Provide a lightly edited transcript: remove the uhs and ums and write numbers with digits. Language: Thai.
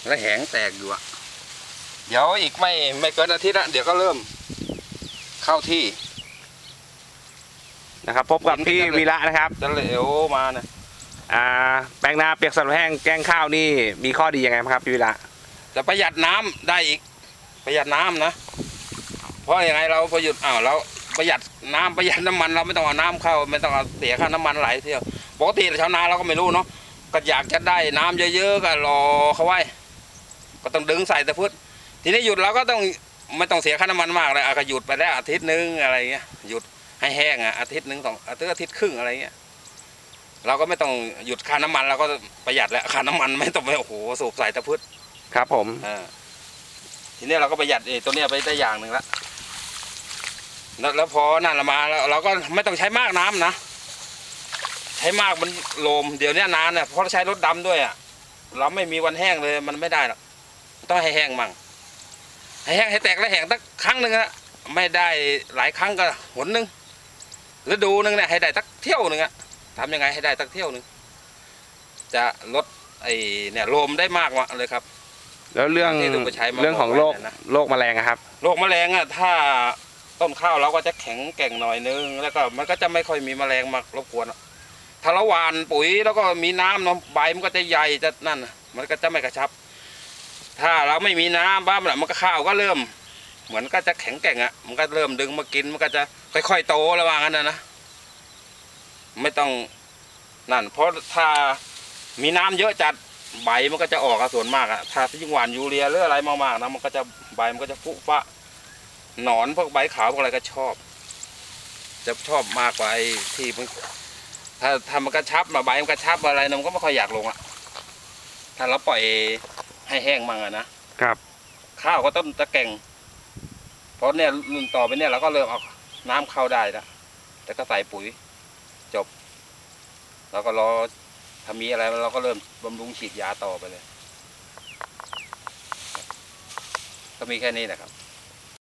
และแหงแตกอยู่อะเดี๋ยวอีกไม่เกินอาทิตย์ละเดี๋ยวก็เริ่มเข้าที่นะครับพบกับพี่วีระนะครับจะเหลวมาเนี่ยแปลงนาเปียกสำหรับแห้งแกงข้าวนี่มีข้อดียังไงครับพี่วีระจะประหยัดน้ำได้อีกประหยัดน้ำนะเพราะยังไงเราประหยัดเราประหยัดน้ำประหยัดน้ำมันเราไม่ต้องเอาน้ำเข้าไม่ต้องเอาเสียค่าน้ำมันไหลเที่ยวปกติชาวนาเราก็ไม่รู้เนาะก็อยากจะได้น้ำเยอะๆก็รอเขาไว้ก็ต้องดึงใส่ตะพุดทีนี้หยุดเราก็ต้องไม่ต้องเสียค่าน้ำมันมากเลยก็หยุดไปได้อาทิตย์นึงอะไรเงี้ยหยุดให้แห้งอาทิตย์นึงอาทิตย์ครึ่งอะไรเงี้ยเราก็ไม่ต้องหยุดค่าน้ำมันเราก็ประหยัดแล้วค่าน้ำมันไม่ต้องไปโอ้โหสูบใส่ตะพุดครับผมทีนี้เราก็ประหยัดตัวนี้ไปได้อย่างหนึ่งแล้วพอนั่นมาแล้วเราก็ไม่ต้องใช้มากน้ำนะใช้มากมันโลมเดี๋ยวนี้นานเนี่ยเพราะใช้รถดำด้วยเราไม่มีวันแห้งเลยมันไม่ได้หรอกต้องให้แห้งมั่งให้แห้งให้แตกแล้วแห้งสักครั้งหนึ่งนะไม่ได้หลายครั้งก็หนนึงฤดูนึงเนี่ยให้ได้สักเที่ยวหนึ่งทำยังไงให้ได้สักเที่ยวหนึ่งจะลดเนี่ยโลมได้มากเลยครับแล้วเรื่องของโรคแมลงครับโรคแมลงถ้าต้นข้าวเราก็จะแข็งแกร่งหน่อยนึงแล้วก็มันก็จะไม่ค่อยมีแมลงมารบกวนถ้าเราหว่านปุ๋ยแล้วก็มีน้ำเนาะใบมันก็จะใหญ่จะนั่นมันก็จะไม่กระชับถ้าเราไม่มีน้ำบ้างมันก็ข้าวก็เริ่มเหมือนก็จะแข็งแกร่งมันก็เริ่มดึงมากินมันก็จะค่อยๆโตระหว่างนั้นนะไม่ต้องนั่นเพราะถ้ามีน้ำเยอะจัดใบมันก็จะออกส่วนมากถ้ายิ่งหว่านยูเรียหรืออะไรมากๆนะมันก็จะใบมันก็จะฟุฟ้าหนอนพวกใบขาวพวกอะไรก็ชอบจะชอบมากกว่าที่มันถ้ามันกระชับใบมันกระชับอะไรมันก็ไม่ค่อยอยากลงถ้าเราปล่อยให้แห้งมั่งนะครับข้าวก็ต้นตะแก่งเพราะเนี่ยรุ่นต่อไปเนี่ยเราก็เริ่มเอาน้ำเข้าได้แล้วแต่ก็ใส่ปุ๋ยจบเราก็รอถ้ามีอะไรเราก็เริ่มบำรุงฉีดยาต่อไปเลยก็มีแค่นี้แหละครับ